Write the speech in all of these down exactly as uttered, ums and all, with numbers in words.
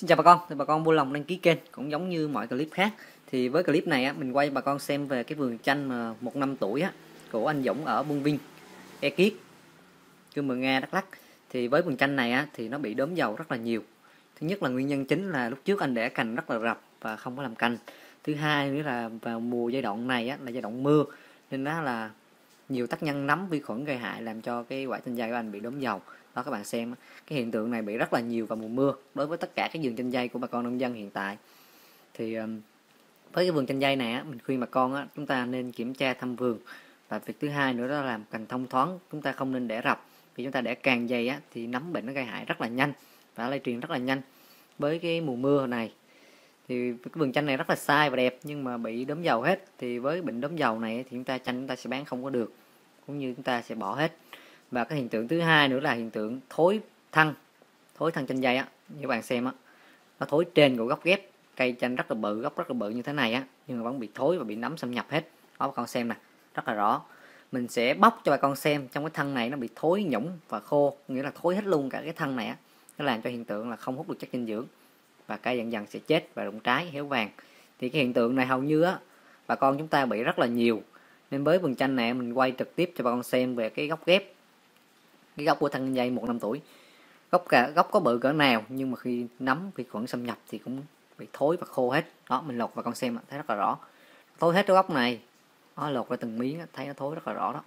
Xin chào bà con, thì bà con vui lòng đăng ký kênh cũng giống như mọi clip khác. Thì với clip này á, mình quay bà con xem về cái vườn chanh mà một năm tuổi á của anh Dũng ở Buôn Vinh, Ekip, Cư Mờ Nga, Đắk Lắk. Thì với vườn chanh này á thì nó bị đốm dầu rất là nhiều. Thứ nhất là nguyên nhân chính là lúc trước anh để cành rất là rập và không có làm cành. Thứ hai nữa là vào mùa giai đoạn này á là giai đoạn mưa nên nó là nhiều tác nhân nấm vi khuẩn gây hại làm cho cái quả chanh dây của anh bị đốm dầu. Đó các bạn xem, cái hiện tượng này bị rất là nhiều vào mùa mưa đối với tất cả các vườn chanh dây của bà con nông dân hiện tại. Thì với cái vườn chanh dây này á, mình khuyên bà con á, chúng ta nên kiểm tra thăm vườn. Và việc thứ hai nữa đó là làm cành thông thoáng, chúng ta không nên để rập. Vì chúng ta để càng dày á thì nấm bệnh nó gây hại rất là nhanh và lây truyền rất là nhanh. Với cái mùa mưa này thì cái vườn chanh này rất là sai và đẹp nhưng mà bị đốm dầu hết. Thì với bệnh đốm dầu này thì chúng ta chanh chúng ta sẽ bán không có được, cũng như chúng ta sẽ bỏ hết. Và cái hiện tượng thứ hai nữa là hiện tượng thối thân, thối thân chanh dây á, như các bạn xem á, nó thối trên của gốc ghép. Cây chanh rất là bự, gốc rất là bự như thế này á, nhưng mà vẫn bị thối và bị nấm xâm nhập hết. Đó bà con xem nè, rất là rõ. Mình sẽ bóc cho bà con xem trong cái thân này nó bị thối nhũng và khô, nghĩa là thối hết luôn cả cái thân này á. Nó làm cho hiện tượng là không hút được chất dinh dưỡng và cây dần dần sẽ chết và rụng trái héo vàng. Thì cái hiện tượng này hầu như á bà con chúng ta bị rất là nhiều. Nên với vườn chanh này mình quay trực tiếp cho bà con xem về cái gốc ghép, cái gốc của thân dây một năm tuổi. Gốc cả gốc có bự cỡ nào nhưng mà khi nấm vi khuẩn xâm nhập thì cũng bị thối và khô hết. Đó, mình lột và con xem thấy rất là rõ, thối hết cái gốc này. Đó, lột ra từng miếng thấy nó thối rất là rõ đó.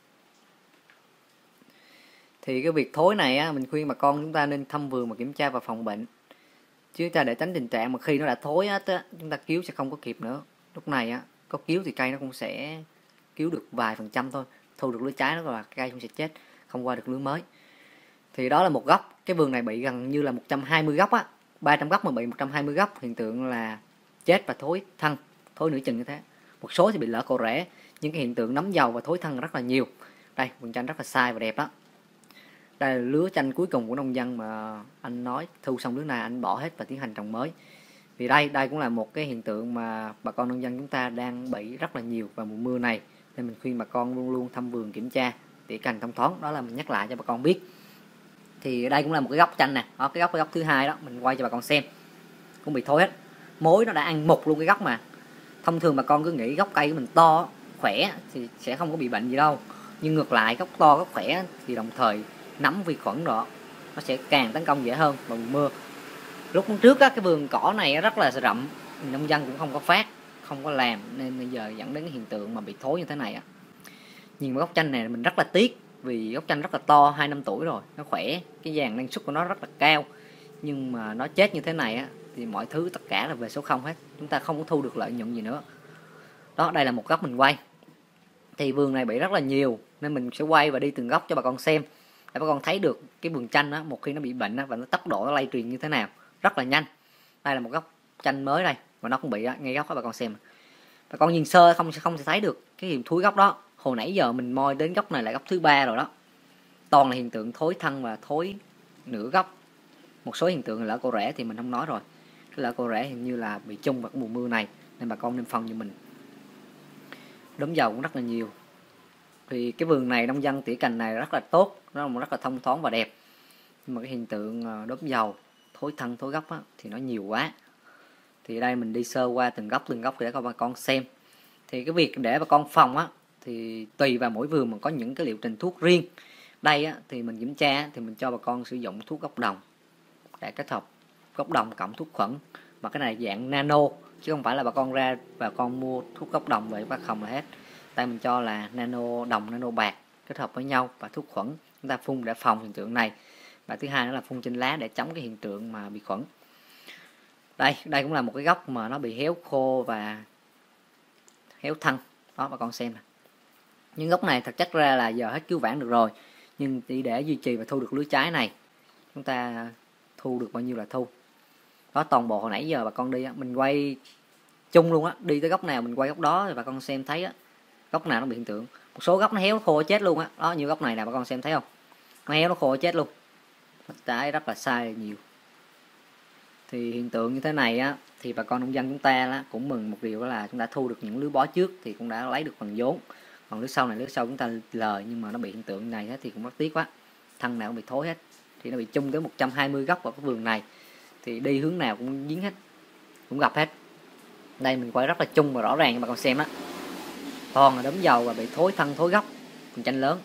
Thì cái việc thối này á, mình khuyên bà con chúng ta nên thăm vườn và kiểm tra và phòng bệnh, chứ chúng ta để tránh tình trạng mà khi nó đã thối á, chúng ta cứu sẽ không có kịp nữa. Lúc này á, có cứu thì cây nó cũng sẽ cứu được vài phần trăm thôi, thu được lứa trái đó và cây cũng sẽ chết, không qua được lứa mới. Thì đó là một gốc, cái vườn này bị gần như là một trăm hai mươi gốc á, ba trăm gốc mà bị một trăm hai mươi gốc, hiện tượng là chết và thối thân, thối nửa chừng như thế. Một số thì bị lở cổ rễ, nhưng cái hiện tượng nấm dầu và thối thân rất là nhiều. Đây, vườn chanh rất là sai và đẹp đó. Đây là lứa chanh cuối cùng của nông dân mà anh nói thu xong lứa này anh bỏ hết và tiến hành trồng mới. Vì đây, đây cũng là một cái hiện tượng mà bà con nông dân chúng ta đang bị rất là nhiều vào mùa mưa này. Nên mình khuyên bà con luôn luôn thăm vườn kiểm tra để cành thông thoáng. Đó là mình nhắc lại cho bà con biết. Thì đây cũng là một cái gốc chanh nè, đó, cái gốc cái gốc thứ hai đó mình quay cho bà con xem, cũng bị thối hết, mối nó đã ăn mục luôn cái gốc mà. Thông thường bà con cứ nghĩ gốc cây của mình to khỏe thì sẽ không có bị bệnh gì đâu, nhưng ngược lại gốc to gốc khỏe thì đồng thời nấm vi khuẩn đó nó sẽ càng tấn công dễ hơn vào mùa mưa. Lúc trước á, cái vườn cỏ này rất là rậm, nông dân cũng không có phát, không có làm, nên bây giờ dẫn đến cái hiện tượng mà bị thối như thế này á. Nhưng mà gốc chanh này mình rất là tiếc, vì gốc chanh rất là to, hai năm tuổi rồi, nó khỏe, cái dàn năng suất của nó rất là cao, nhưng mà nó chết như thế này á thì mọi thứ tất cả là về số không hết, chúng ta không có thu được lợi nhuận gì nữa. Đó, đây là một góc mình quay. Thì vườn này bị rất là nhiều nên mình sẽ quay và đi từng góc cho bà con xem để bà con thấy được cái vườn chanh á, một khi nó bị bệnh á, và nó tốc độ nó lây truyền như thế nào, rất là nhanh. Đây là một góc chanh mới đây và nó cũng bị á, ngay góc đó bà con xem. Bà con nhìn sơ không sẽ không thể thấy được cái hiện thúi gốc đó. Hồi nãy giờ mình moi đến góc này là góc thứ ba rồi đó. Toàn là hiện tượng thối thân và thối nửa gốc. Một số hiện tượng là lở cổ rễ thì mình không nói rồi. Cái lở cổ rễ hình như là bị chung vào mùa mưa này nên bà con nên phòng cho mình. Đốm dầu cũng rất là nhiều. Thì cái vườn này nông dân tỉa cành này rất là tốt, nó rất là thông thoáng và đẹp. Nhưng mà cái hiện tượng đốm dầu, thối thân, thối gốc á, thì nó nhiều quá. Thì đây mình đi sơ qua từng góc từng góc để cho bà con xem. Thì cái việc để bà con phòng á thì tùy vào mỗi vườn mà có những cái liệu trình thuốc riêng. Đây á thì mình kiểm tra thì mình cho bà con sử dụng thuốc gốc đồng để kết hợp gốc đồng cộng thuốc khuẩn, mà cái này dạng nano chứ không phải là bà con ra bà con mua thuốc gốc đồng về bác không là hết. Đây mình cho là nano đồng, nano bạc kết hợp với nhau và thuốc khuẩn chúng ta phun để phòng hiện tượng này. Và thứ hai nữa là phun trên lá để chống cái hiện tượng mà bị khuẩn. Đây, đây cũng là một cái gốc mà nó bị héo khô và héo thân. Đó bà con xem nè. Nhưng gốc này thật chất ra là giờ hết cứu vãn được rồi, nhưng chỉ để duy trì và thu được lứa trái này, chúng ta thu được bao nhiêu là thu. Đó, toàn bộ hồi nãy giờ bà con đi á, mình quay chung luôn á, đi tới góc nào mình quay góc đó thì bà con xem thấy á, góc nào nó bị hiện tượng. Một số góc nó héo khô chết luôn á. Đó, như góc này nè bà con xem thấy không, nó héo nó khô chết luôn, trái rất là sai nhiều. Thì hiện tượng như thế này á thì bà con nông dân chúng ta á, cũng mừng một điều đó là chúng ta thu được những lứa bó trước thì cũng đã lấy được phần vốn. Còn lứa sau này, lứa sau chúng ta lời nhưng mà nó bị hiện tượng này thì cũng rất tiếc quá. Thân nào cũng bị thối hết. Thì nó bị chung tới một trăm hai mươi gốc vào cái vườn này. thì đi hướng nào cũng dính hết, cũng gặp hết. Đây mình quay rất là chung và rõ ràng cho bà con xem á, toàn là đốm dầu và bị thối thân thối gốc, còn chanh lớn.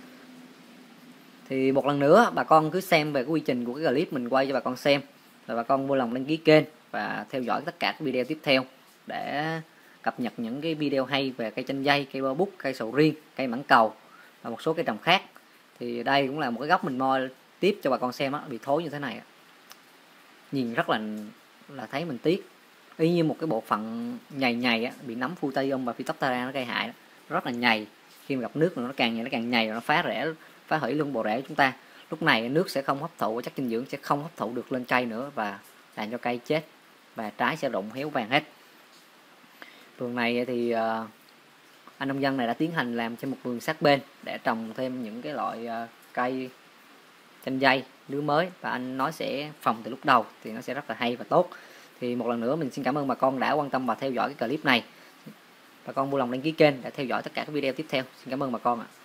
Thì một lần nữa bà con cứ xem về cái quy trình của cái clip mình quay cho bà con xem, và bà con vui lòng đăng ký kênh và theo dõi tất cả các video tiếp theo để cập nhật những cái video hay về cây chanh dây, cây bơ bút, cây sầu riêng, cây mãng cầu và một số cây trồng khác. Thì đây cũng là một cái góc mình moi tiếp cho bà con xem á, bị thối như thế này, nhìn rất là là thấy mình tiếc, y như một cái bộ phận nhầy nhầy á, bị nấm Fusarium và Phytophthora nó gây hại đó. Rất là nhầy, khi mà gặp nước nó càng nhầy nó càng nhầy, rồi nó phá rễ, phá hủy luôn bộ rễ của chúng ta. Lúc này nước sẽ không hấp thụ, chất dinh dưỡng sẽ không hấp thụ được lên cây nữa và làm cho cây chết và trái sẽ rụng héo vàng hết. Vườn này thì uh, anh nông dân này đã tiến hành làm trên một vườn sát bên để trồng thêm những cái loại uh, cây chanh dây lứa mới, và anh nói sẽ phòng từ lúc đầu thì nó sẽ rất là hay và tốt. Thì một lần nữa mình xin cảm ơn bà con đã quan tâm và theo dõi cái clip này. Bà con vui lòng đăng ký kênh để theo dõi tất cả các video tiếp theo. Xin cảm ơn bà con ạ.